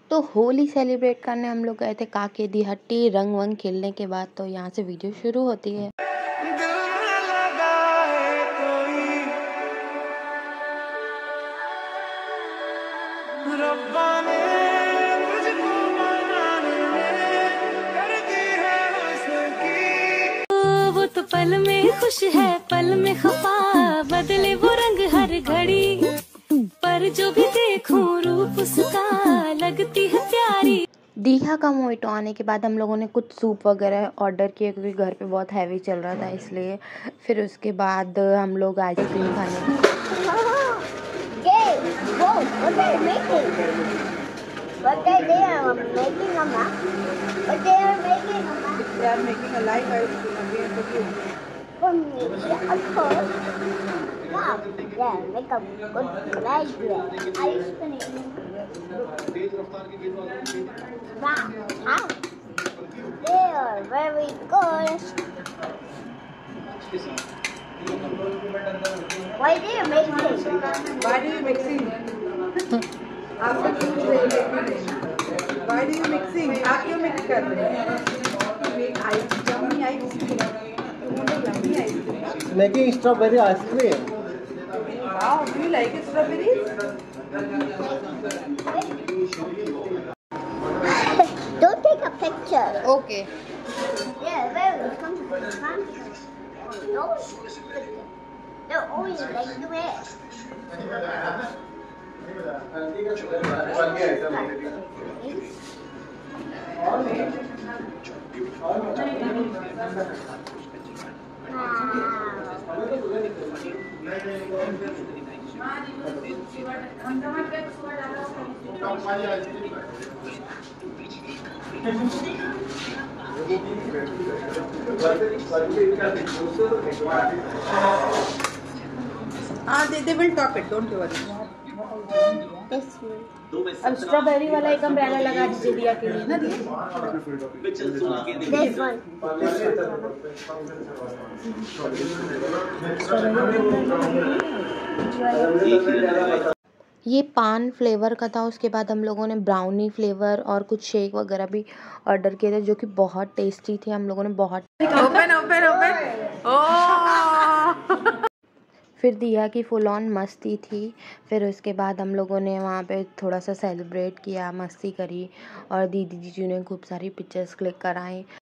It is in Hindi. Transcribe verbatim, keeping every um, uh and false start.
तो होली सेलिब्रेट करने हम लोग गए थे काके दी हट्टी। रंग वंग खेलने के बाद तो यहाँ से वीडियो शुरू होती है। वो तो पल में खुश है पल में खफा, बदले वो रंग हर घड़ी, पर जो भी देखूं रूप उसका लगती है प्यारी। दीघा का मोहितो आने के बाद हम लोगों ने कुछ सूप वगैरह ऑर्डर किए क्योंकि घर पे बहुत हैवी चल रहा था इसलिए। फिर उसके बाद हम लोग आइसक्रीम खाने। What they they are making a map. What they are making a map. They are making a live ice cream again for you. For me, yeah, of course. Now, yeah, make a good live ice cream. Wow, how? They are very good. Why they are making? Why do you mixing? आपका क्यों चाहिए? Why do you mixing? आप क्यों mix कर रहे हैं? Make ice, yummy ice cream. You want a yummy ice cream? Making strawberry ice cream. Wow, do you like strawberries? Don't take a picture. Okay. Yeah, very comfortable. Those, they're always like this. Ah, they they will top it. Don't worry. अब स्ट्रॉबेरी वाला एक अम्ब्रेला लगा दीजिए दिया के लिए ना दिया। This one. ये पान फ्लेवर का था। उसके बाद हम लोगों ने ब्राउनी फ्लेवर और कुछ शेक वगैरह भी ऑर्डर किए थे जो कि बहुत टेस्टी थे। हम लोगों ने बहुत Open, open, open. Oh. फिर दिया की फुल ऑन मस्ती थी। फिर उसके बाद हम लोगों ने वहाँ पे थोड़ा सा सेलिब्रेट किया, मस्ती करी और दीदी जीजू ने खूब सारी पिक्चर्स क्लिक कराई।